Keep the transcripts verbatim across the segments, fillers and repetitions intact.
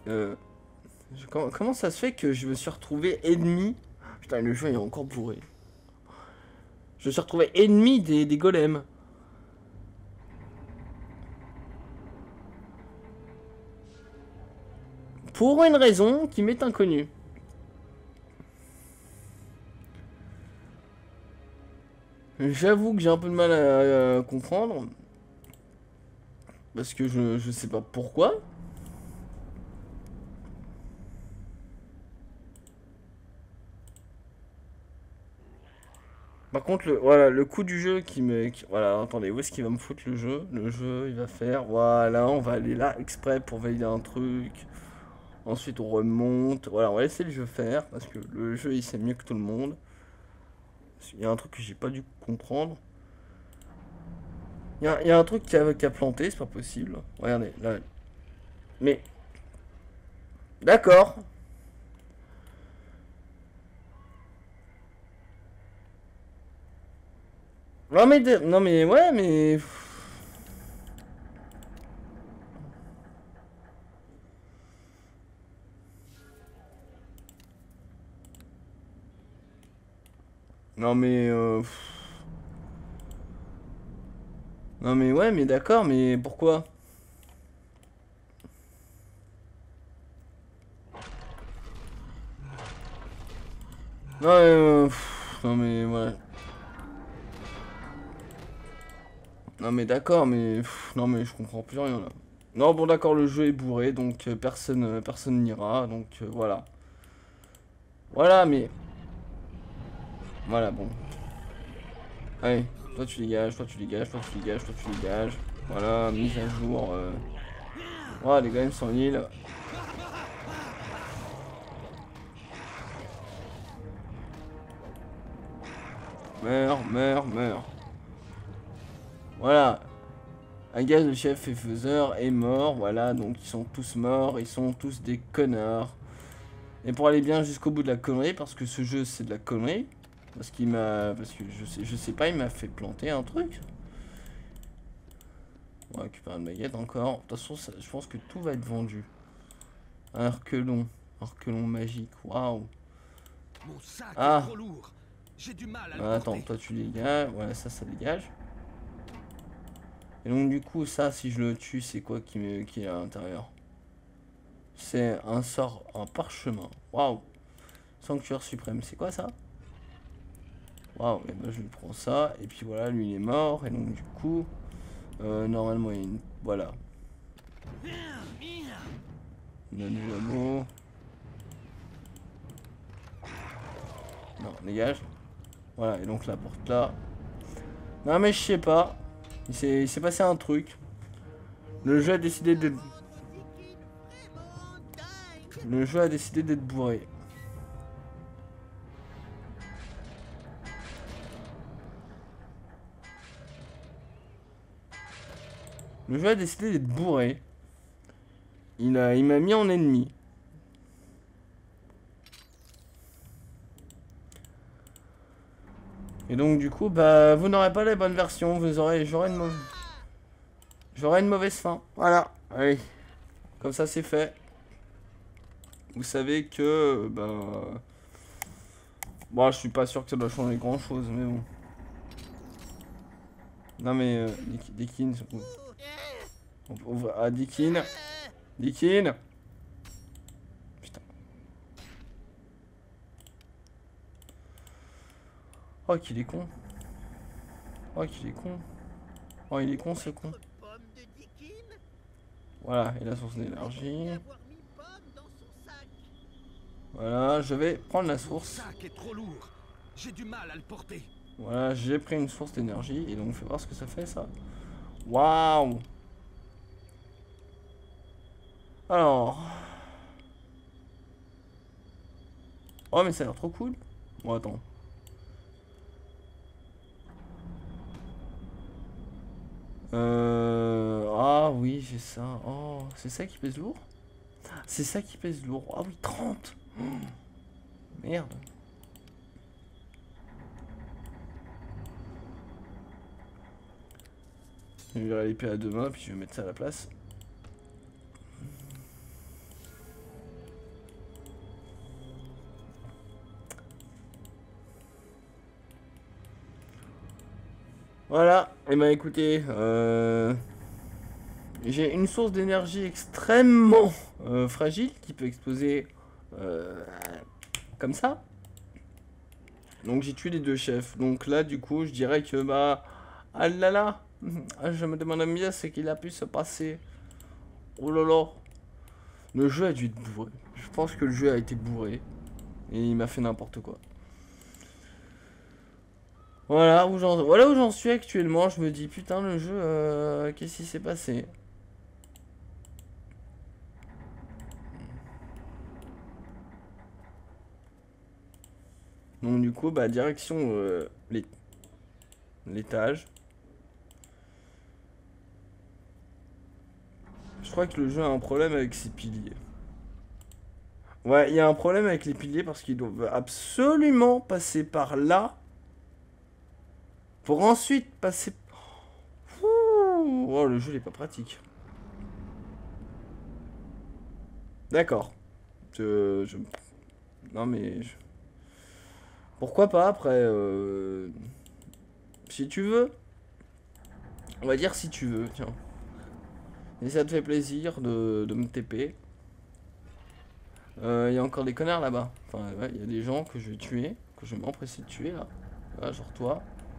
Euh... Je, comment, comment ça se fait que je me suis retrouvé ennemi? Putain, le jeu est encore bourré. Je me suis retrouvé ennemi des, des golems. Pour une raison qui m'est inconnue. J'avoue que j'ai un peu de mal à, à comprendre. Parce que je, je sais pas pourquoi. Par contre, le, voilà, le coup du jeu qui me... qui- voilà, attendez, où est-ce qu'il va me foutre le jeu? Le jeu, il va faire... Voilà, on va aller là exprès pour valider un truc. Ensuite, on remonte. Voilà, on va laisser le jeu faire. Parce que le jeu, il sait mieux que tout le monde. Il y a un truc que j'ai pas dû comprendre. Il y a, il y a un truc qui a, qui a planté, c'est pas possible. Regardez, là. Mais... D'accord. Non mais... de- Non mais... Ouais, mais... Non mais... euh, Non mais ouais, mais d'accord, mais pourquoi? Non mais... euh, pff, Non mais... Ouais. Non mais d'accord, mais... pff, Non mais je comprends plus rien là. Non bon d'accord, le jeu est bourré, donc euh, personne euh, personne n'ira, donc euh, voilà. Voilà, mais... Voilà, bon. Allez, toi tu dégages, toi tu dégages, toi tu dégages, toi tu dégages. Voilà, mise à jour. Euh... Voilà, les gars, sont île. Meurs, meurs, meurs. Voilà. Agas, le chef et faiseur, est mort. Voilà, donc ils sont tous morts. Ils sont tous des connards. Et pour aller bien jusqu'au bout de la connerie, parce que ce jeu c'est de la connerie. Parce qu'il m'a... Parce que je sais, je sais pas, il m'a fait planter un truc. On va récupérer une baguette encore. De toute façon, ça, je pense que tout va être vendu. Un arquelon. Arquelon magique. Waouh. Mon sac Ah. est trop lourd. J'ai du mal à le Ah, attends, porter. toi tu dégages. Voilà, ça, ça dégage. Et donc du coup, ça, si je le tue, c'est quoi qui, me, qui est à l'intérieur? C'est un sort, un parchemin. Waouh. Sanctuaire suprême, c'est quoi ça? Waouh, et ben je lui prends ça. Et puis voilà, lui il est mort. Et donc du coup, euh, normalement il y a une... Voilà. On a du labo. Non, dégage. Voilà, et donc la porte là. Non mais je sais pas. Il s'est passé un truc. Le jeu a décidé de... Le jeu a décidé d'être bourré. Le jeu a décidé d'être bourré. Il a, il m'a mis en ennemi. Et donc du coup, bah, vous n'aurez pas la bonne version. Vous aurez, j'aurai une mauvaise, j'aurai une mauvaise fin. Voilà. Allez, comme ça c'est fait. Vous savez que, bah, bon, je suis pas sûr que ça doit changer grand chose, mais bon. Non mais, euh, Dikin, on peut ouvrir. Ah, Dikin, Dikin. Putain. Oh, qu'il est con. Oh, qu'il est con. Oh, il est con, ce con. Voilà, et la source d'énergie. Voilà, je vais prendre la source. Mon sac est trop lourd. J'ai du mal à le porter. Voilà, j'ai pris une source d'énergie. Et donc, on fait voir ce que ça fait, ça. Waouh. Alors. Oh, mais ça a l'air trop cool. Bon, attends. Euh... Ah oui, j'ai ça. Oh, c'est ça qui pèse lourd? C'est ça qui pèse lourd. Ah oui, trente. Oh, merde. Je vais virer l'épée à deux mains, puis je vais mettre ça à la place. Voilà, et ben écoutez, euh, j'ai une source d'énergie extrêmement euh, fragile qui peut exploser euh, comme ça. Donc j'ai tué les deux chefs. Donc là, du coup, je dirais que bah, ah là là, ah, je me demande bien ce qu'il a pu se passer. Oh là là, le jeu a dû être bourré. Je pense que le jeu a été bourré et il m'a fait n'importe quoi. Voilà où j'en voilà où j'en suis actuellement. Je me dis putain le jeu, euh, qu'est-ce qui s'est passé? Donc du coup, bah direction euh, l'é- l'étage. Je crois que le jeu a un problème avec ses piliers. Ouais, il y a un problème avec les piliers parce qu'ils doivent absolument passer par là pour ensuite passer. Ouh, oh, le jeu il est pas pratique. D'accord. Je, je- Non mais je- pourquoi pas après euh, si tu veux. On va dire si tu veux, tiens. Et ça te fait plaisir de, de me T P. Il y a encore des connards là-bas. Enfin, ouais, il y a des gens que je vais tuer, que je vais m'empresser de tuer là. Voilà, genre toi.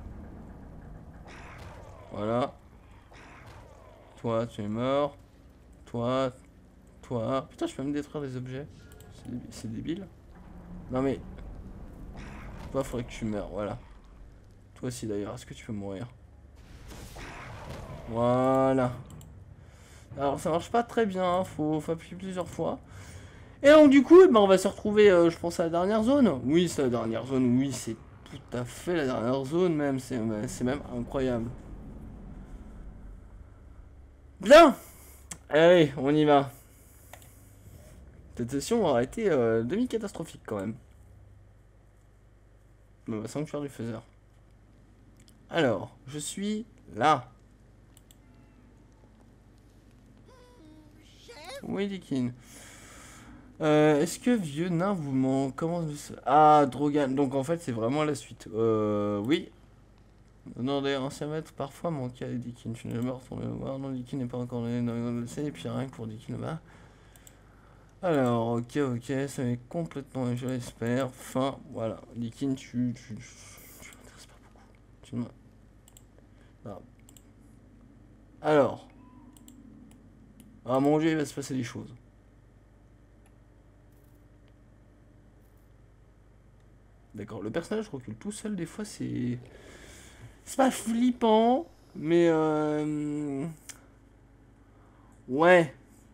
Voilà. Toi, tu es mort. Toi, toi. Putain, je peux me détruire des objets. C'est débi- c'est débile. Non mais, toi, faudrait que tu meurs, voilà. Toi aussi d'ailleurs, est-ce que tu peux mourir? Voilà. Alors ça marche pas très bien, hein, faut, faut appuyer plusieurs fois. Et donc du coup, eh ben, on va se retrouver, euh, je pense, à la dernière zone. Oui, c'est la dernière zone, oui, c'est tout à fait la dernière zone même, c'est c'est même incroyable. Bien. Allez, on y va. Cette session aura été euh, demi-catastrophique quand même. Bon, bah, sanctuaire du faiseur. Alors, je suis là. Oui, Dikin. Euh, Est-ce que vieux nain vous m'en... Comment... Ah, Drogan. Donc en fait, c'est vraiment la suite. Euh, oui. Non, d'ailleurs, ancien maître, parfois manquait à Dikin. Je n'ai jamais retourné le voir. Non, Dikin n'est pas encore né dans le C. Et puis rien que pour Dikin là-bas. Alors, ok, ok, ça va être complètement, je l'espère. Fin, voilà. Dikin, tu... Tu, tu m'intéresses pas beaucoup. Tu m'in- Ah. Alors. Ah mon dieu, il va se passer des choses. D'accord, le personnage recule tout seul, des fois, c'est... C'est pas flippant, mais... Euh... Ouais.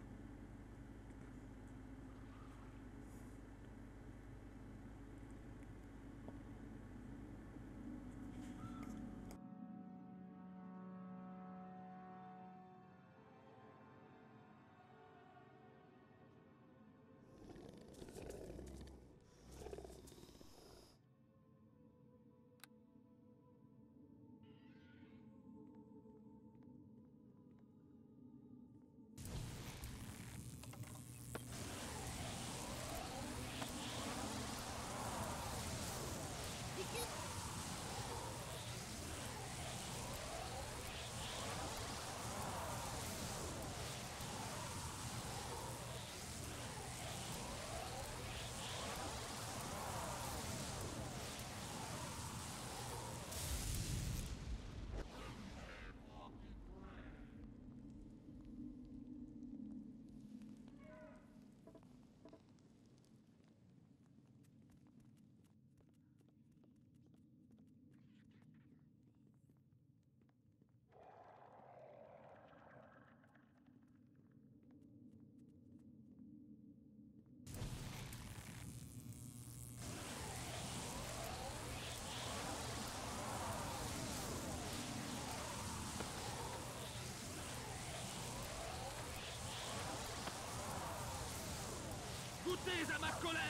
Goûtez à ma colère.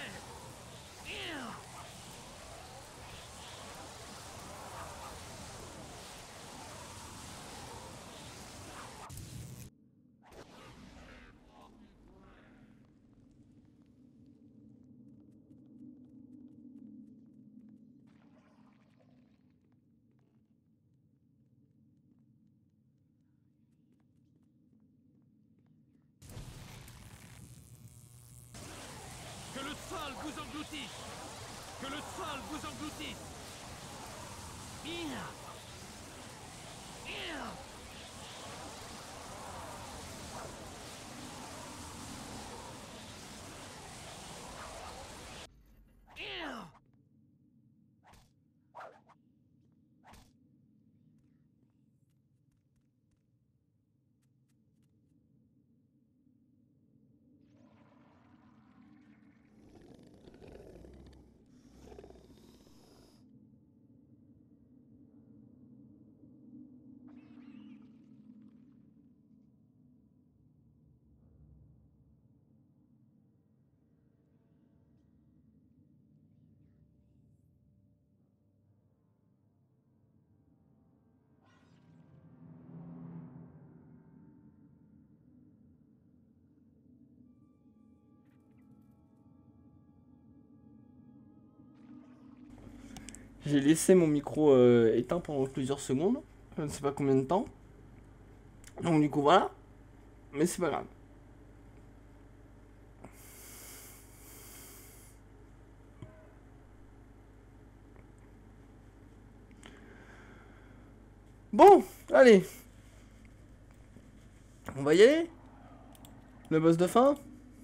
sol vous engloutisse. Que le sol vous engloutisse. Merde. Merde. J'ai laissé mon micro euh, éteint pendant plusieurs secondes. Je ne sais pas combien de temps. Donc du coup voilà. Mais c'est pas grave. Bon, allez. On va y aller. Le boss de fin.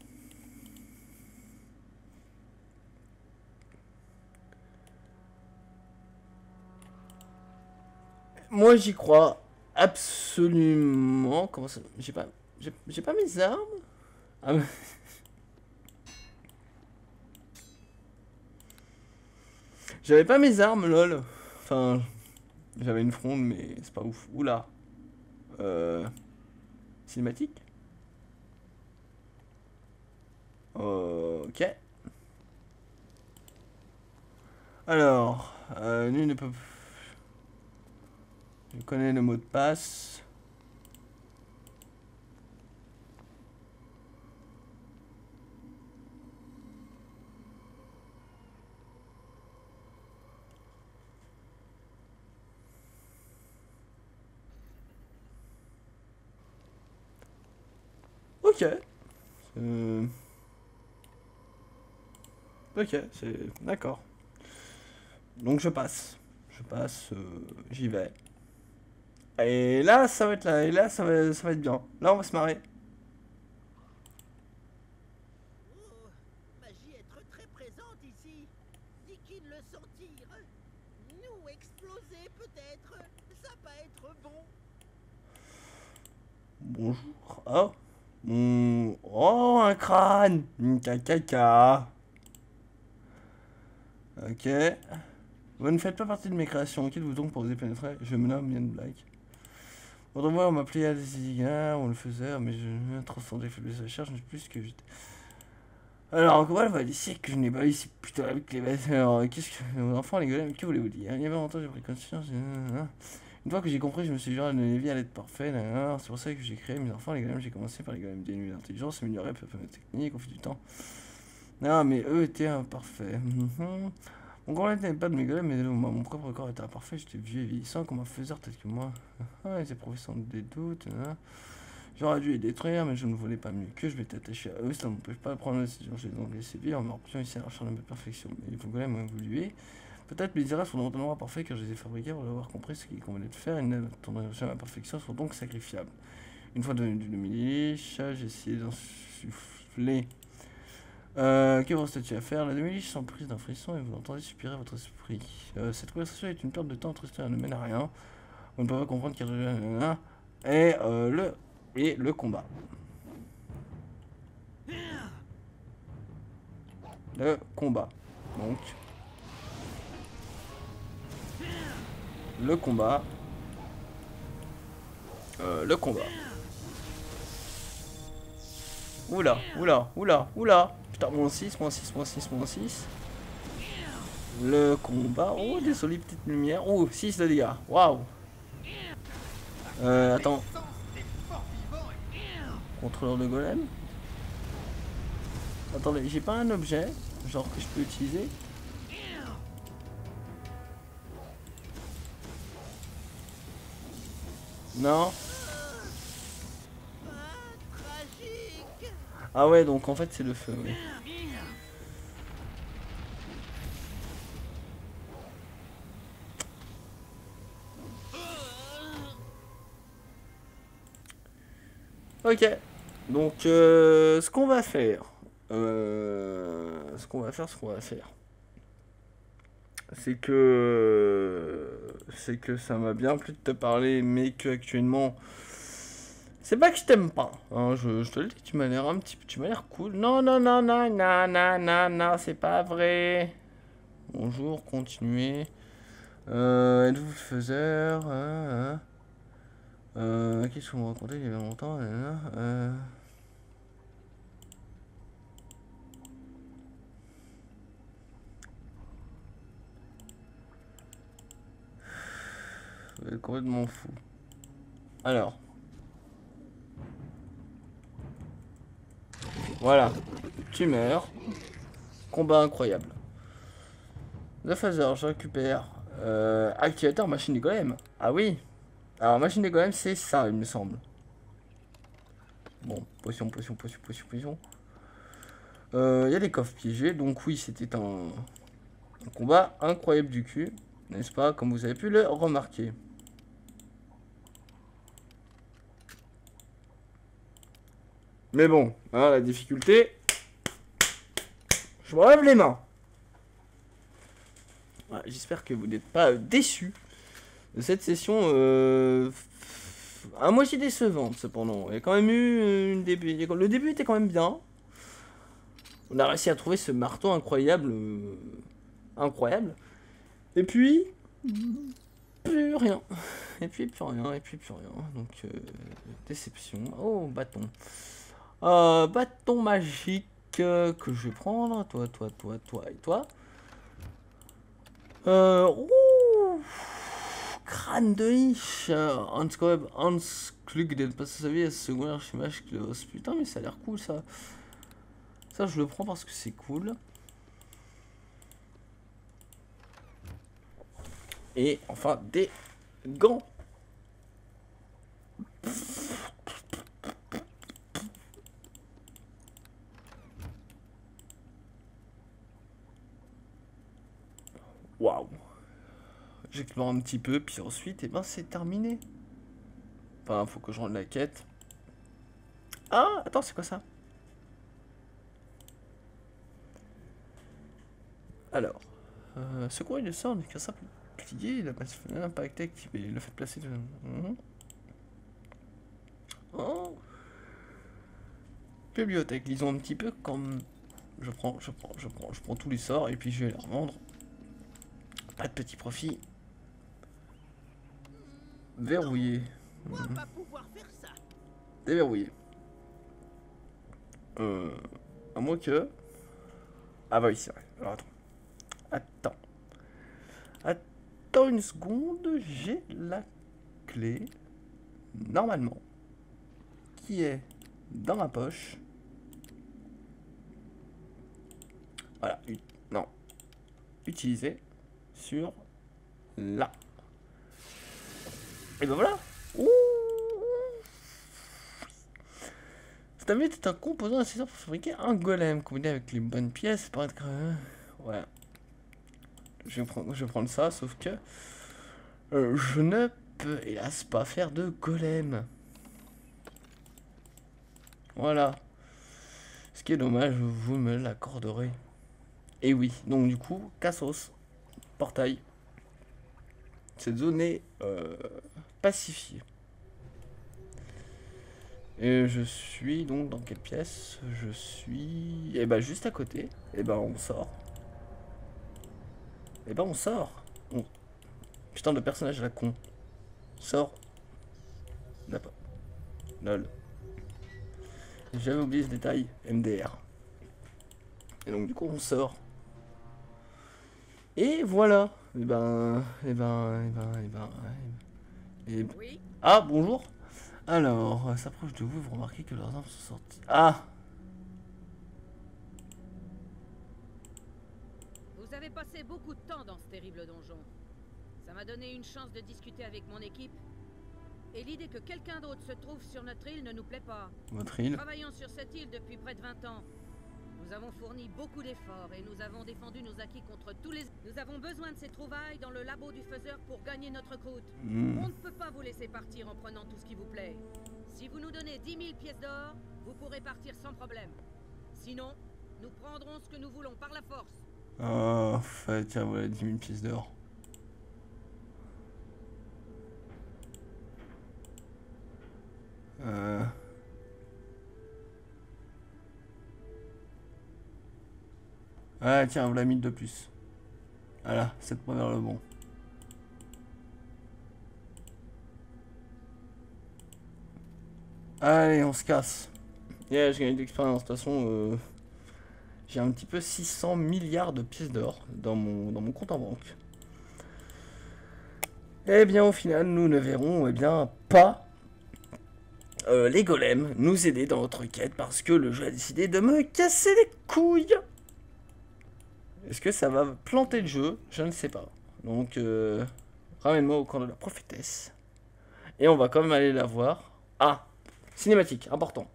Moi j'y crois absolument. Comment ça? J'ai pas. J'ai pas mes armes. Ah, mais... J'avais pas mes armes, lol. Enfin, j'avais une fronde, mais c'est pas ouf. Oula. Euh... Cinématique. Ok. Alors, euh, nul ne peut... Je connais le mot de passe. Ok. Euh... Ok, c'est... D'accord. Donc je passe. Je passe, euh, j'y vais. Et là, ça va être là. Et là, ça va, ça va être bien. Là, on va se marrer. Oh, magie être très présente ici. Dit-qu'il le sentir. Nous exploser peut-être. Ça va être bon. Bonjour. Oh. Mmh. Oh, un crâne. Caca. Ok. Vous ne faites pas partie de mes créations. Qui êtes-vous donc pour vous pénétrer? Je me nomme Yann Black. Autrefois, on m'appelait Alzigard, on le faisait, mais je me transcendais faiblesse de la charge, je ne sais plus ce que j'étais. Alors, voilà, va ici que je n'ai pas ici, putain, avec les bêtes. Alors, qu'est-ce que. Enfant, les golems, que voulez-vous dire? Il y avait longtemps, j'ai pris conscience. Une fois que j'ai compris, je me suis juré de donner vie à l'être parfait. C'est pour ça que j'ai créé mes enfants, les golems. J'ai commencé par les golems dénués d'intelligence, amélioré peu à peu ma technique au fil du temps. Non, mais eux étaient imparfaits. Mon corps n'était pas de mes golems, mais mon propre corps était imparfait. J'étais vieux et vieillissant comme un faiseur tel que moi. Ah, ils éprouvaient sans des doutes. J'aurais dû les détruire, mais je ne voulais pas mieux que je m'étais attaché à eux. Ça ne m'empêche pas de prendre la décision. J'ai donc laissé vivre en me repliant ici à la recherche de ma perfection. Mais les golems ont évolué. Peut-être mes dirages sont totalement imparfaits car je les ai fabriqués pour avoir compris ce qu'il convenait de faire. Ils n'attendraient jamais à ma perfection, sont donc sacrifiables. Une fois devenu du demi-liche, j'ai essayé d'insuffler. Euh, que vous restait-il à faire? La demi-liche s'en prise d'un frisson et vous l'entendez soupirer votre esprit. Euh, cette conversation est une perte de temps triste, elle ne mène à rien. On ne peut pas comprendre qu'il y a et euh, le et le combat. Le combat. Donc le combat. Euh, le combat. Oula, oula, oula, oula. Putain, moins six, moins six, moins six, moins six. Le combat. Oh, désolé, petite lumière. Oh, six de dégâts. Waouh. Euh, attends. Contrôleur de golem. Attendez, j'ai pas un objet, genre que je peux utiliser. Non. Ah ouais, donc en fait c'est le feu, oui. Ok. Donc, euh, ce qu'on va faire... Euh, ce qu'on va faire, ce qu'on va faire... C'est que... C'est que ça m'a bien plu de te parler, mais que actuellement... C'est pas que je t'aime pas, hein, je, je te le dis, tu m'as l'air un petit peu... Tu m'as l'air cool. Non, non, non, non, non, non, non, non, c'est pas vrai. Bonjour, continuez. Euh, êtes-vous le faiseur euh, euh, euh, Qu'est-ce que vous me racontez il y avait longtemps euh, euh, Vous êtes complètement fou. Alors. Voilà. Tu meurs. Combat incroyable. The Phaser, je récupère. Euh, activateur machine des golems. Ah oui. Alors, machine des golems, c'est ça, il me semble. Bon, potion, potion, potion, potion, potion. Il euh, y a des coffres piégés, donc oui, c'était un, un combat incroyable du cul, n'est-ce pas, comme vous avez pu le remarquer. Mais bon, hein, la difficulté, je me lève les mains. Ouais, j'espère que vous n'êtes pas euh, déçus de cette session euh, à moitié décevante, cependant. Il y a quand même eu une début. Le début était quand même bien. On a réussi à trouver ce marteau incroyable. Euh, incroyable. Et puis... Plus rien. Et puis plus rien. Et puis plus rien. Donc, euh, déception. Oh, bâton. Euh, bâton magique euh, que je vais prendre. Toi, toi, toi, toi et toi. Euh... Ouh, crâne de niche. Hans Klug de passer sa vie à se secondaire chez Mage Klaus. Putain, mais ça a l'air cool ça. Ça, je le prends parce que c'est cool. Et enfin, des gants. Waouh. J'explore un petit peu, puis ensuite, et ben, c'est terminé. Enfin, faut que je rende la quête. Ah, attends, c'est quoi ça? Alors, euh, secourir le sort qu'un simple plié, la base impact activé, le fait placer de... Mmh. Oh. Bibliothèque, lisons un petit peu comme... Je prends, je prends, je prends, je prends tous les sorts et puis je vais les revendre. Pas de petit profit. Verrouillé. On va pas pouvoir faire ça. Déverrouillé. Euh... À moins que... Ah bah oui, c'est vrai. Alors attends. Attends. Attends une seconde. J'ai la clé. Normalement. Qui est dans ma poche. Voilà. Non. Utiliser sur là. Et ben voilà. Ouh. Cette amulette est un composant nécessaire pour fabriquer un golem. Combiné avec les bonnes pièces, paraît être... Ouais. Je vais, prendre, je vais prendre ça, sauf que... Euh, je ne peux hélas pas faire de golem. Voilà. Ce qui est dommage, vous me l'accorderez. Et oui, donc du coup, Cassos, portail. Cette zone est euh, pacifiée. Et je suis donc dans quelle pièce? Je suis... Et bah juste à côté. Et bah on sort. Et bah on sort. On... Putain de personnage à la con. Sort. D'accord. Lol. J'avais oublié ce détail. M D R. Et donc du coup on sort. Et voilà. Et ben... Et ben... Et ben... Et ben... Et ben... Oui. Ah bonjour. Alors, s'approche de vous, vous remarquez que leurs armes sont sorties. Ah! Vous avez passé beaucoup de temps dans ce terrible donjon. Ça m'a donné une chance de discuter avec mon équipe. Et l'idée que quelqu'un d'autre se trouve sur notre île ne nous plaît pas. Votre île? Travaillons sur cette île depuis près de vingt ans. Nous avons fourni beaucoup d'efforts et nous avons défendu nos acquis contre tous les... Nous avons besoin de ces trouvailles dans le labo du faiseur pour gagner notre croûte. Mmh. On ne peut pas vous laisser partir en prenant tout ce qui vous plaît. Si vous nous donnez dix mille pièces d'or, vous pourrez partir sans problème. Sinon, nous prendrons ce que nous voulons par la force. Oh, fait, tiens, voilà, dix mille pièces d'or. Euh... Ah, tiens, voilà mille de plus. Voilà, cette première le bon. Allez, on se casse. Yeah, j'ai gagné de l'expérience. De toute façon, euh, j'ai un petit peu six cents milliards de pièces d'or dans mon, dans mon compte en banque. Eh bien, au final, nous ne verrons eh bien, pas euh, les golems nous aider dans notre quête parce que le jeu a décidé de me casser les couilles. Est-ce que ça va planter le jeu? Je ne sais pas. Donc, euh, ramène-moi au camp de la prophétesse. Et on va quand même aller la voir. Ah, cinématique, important.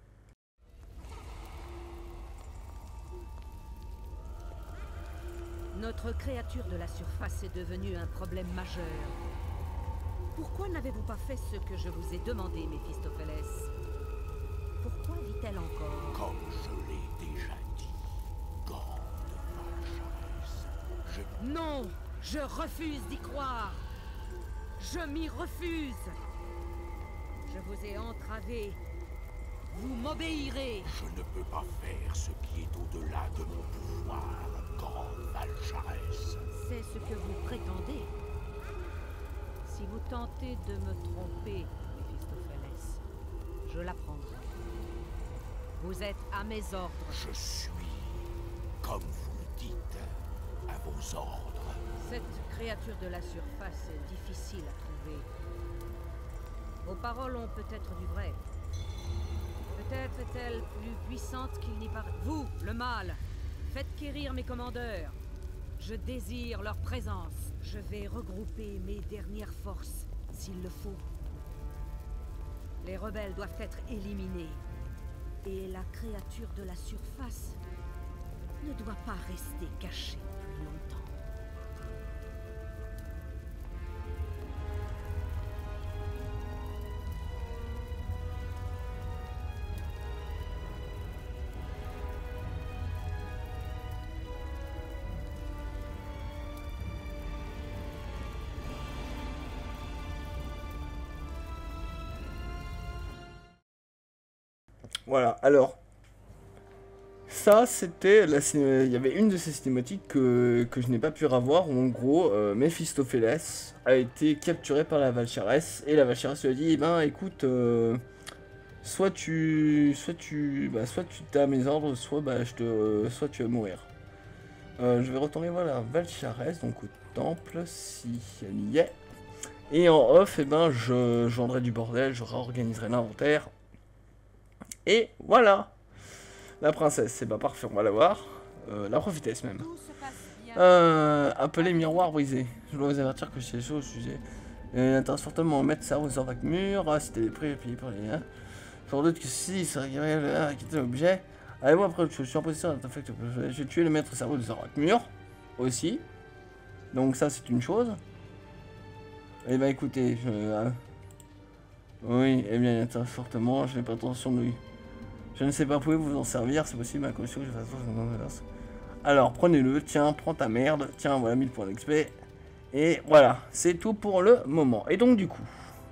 Notre créature de la surface est devenue un problème majeur. Pourquoi n'avez-vous pas fait ce que je vous ai demandé, Méphistophélès? Pourquoi vit-elle encore? Comme je l'ai déjà dit, grande Valcharès, je... Non, je refuse d'y croire. Je m'y refuse. Je vous ai entravé. Vous m'obéirez. Je ne peux pas faire ce qui est au-delà de mon pouvoir, grande Valcharès. C'est ce que vous prétendez. Si vous tentez de me tromper, Méphistophélès, je l'apprendrai. Vous êtes à mes ordres. Je suis, comme vous le dites, à vos ordres. Cette créature de la surface est difficile à trouver. Vos paroles ont peut-être du vrai. Peut-être est-elle plus puissante qu'il n'y paraît. Vous, le mal, faites quérir mes commandeurs. Je désire leur présence. Je vais regrouper mes dernières forces, s'il le faut. Les rebelles doivent être éliminés. Et la créature de la surface ne doit pas rester cachée plus longtemps. Voilà, alors, ça c'était, la ciné... il y avait une de ces cinématiques que, que je n'ai pas pu revoir, où en gros, euh, Méphistophélès a été capturé par la Valcharès, et la Valcharès lui a dit, eh ben écoute, euh, soit tu, soit tu, bah, soit tu t'es à mes ordres, soit, bah, je te, euh, soit tu vas mourir. Euh, je vais retourner voir la Valcharès, donc au temple, si elle y est, et en off, eh ben, je, je vendrai du bordel, je réorganiserai l'inventaire. Et voilà, la princesse, c'est pas parfait, on va la voir. Euh, la prophétesse même. Euh, appelé miroir brisé. Je dois vous avertir que c'est chaud au sujet. Il intéresse fortement mettre ça aux orvacs mûrs. Ah, c'était des prix payés pour les. Hein. Sans doute que si ça regarderait à quitter l'objet. Allez, moi après, je suis en position d'artefact. Je vais tuer le maître cerveau des orvacs mûrs aussi. Donc, ça, c'est une chose. Eh ben, écoutez, je. Euh... Oui, eh bien, il intéresse fortement. Je n'ai pas intention de lui. Je ne sais pas, pouvez-vous vous en servir, c'est possible, ma caution, je fasse. Alors, prenez-le, tiens, prends ta merde, tiens, voilà, mille points d'X P. Et voilà, c'est tout pour le moment. Et donc, du coup,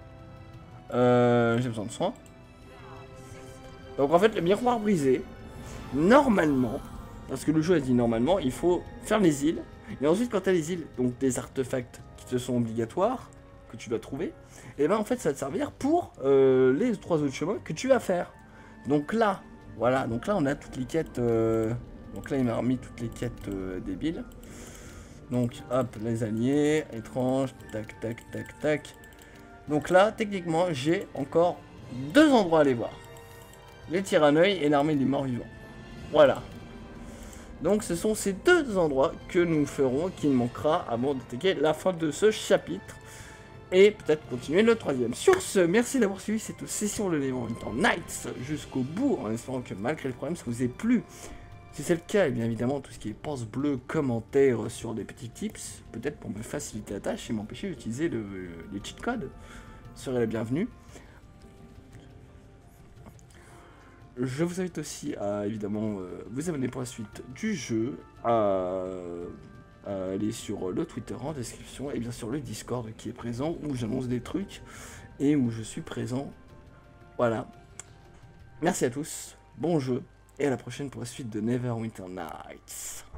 euh, j'ai besoin de soins. Donc, en fait, le miroir brisé, normalement, parce que le jeu a dit normalement, il faut faire les îles. Et ensuite, quand tu as les îles, donc des artefacts qui te sont obligatoires, que tu dois trouver, et ben en fait, ça va te servir pour euh, les trois autres chemins que tu vas faire. Donc là, voilà, donc là on a toutes les quêtes, euh, donc là il m'a remis toutes les quêtes euh, débiles. Donc hop, les alliés, étranges, tac, tac, tac, tac. Donc là, techniquement, j'ai encore deux endroits à aller voir. Les tyranneuils et l'armée des morts vivants. Voilà. Donc ce sont ces deux endroits que nous ferons, qu'il manquera avant d'attaquer la fin de ce chapitre. Et peut-être continuer le troisième. Sur ce, merci d'avoir suivi cette session de Neverwinter Nights jusqu'au bout, en espérant que malgré le problème, ça vous ait plu. Si c'est le cas, et bien évidemment, tout ce qui est pouce bleu, commentaire sur des petits tips, peut-être pour me faciliter la tâche et m'empêcher d'utiliser le, les cheat codes, serait la bienvenue. Je vous invite aussi à évidemment euh, vous abonner pour la suite du jeu, à, à aller sur le Twitter en description et bien sûr le Discord qui est présent où j'annonce des trucs et où je suis présent. Voilà. Merci à tous, bon jeu et à la prochaine pour la suite de Neverwinter Nights.